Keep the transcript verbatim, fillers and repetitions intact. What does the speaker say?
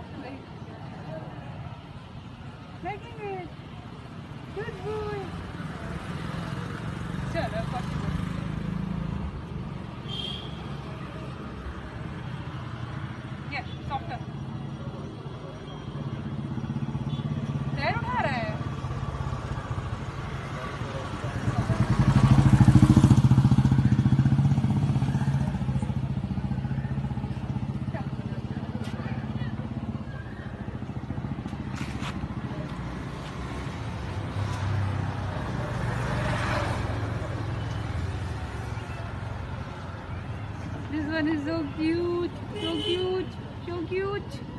Liking it. Good boy. चलो possible. Yeah, softer. पैर उठा रहा है. This one is so cute, so cute, so cute.